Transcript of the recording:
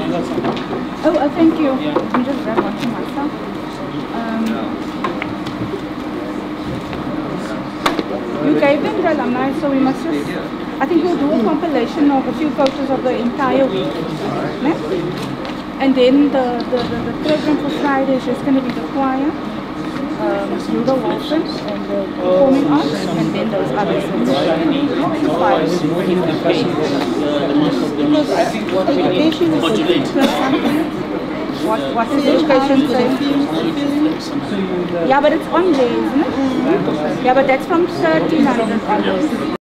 Oh, thank you. I'm just grab one for myself. You gave them the alumni, so we must just, I think we'll do a compilation of a few photos of the entire week. No? And then the program for Friday is just going to be the choir, Ludo Wilson, and the performing arts, and then those others. Because education is something. What is education saying? Yeah, but it's on day, isn't it? Yeah, but that's from 1300 onwards.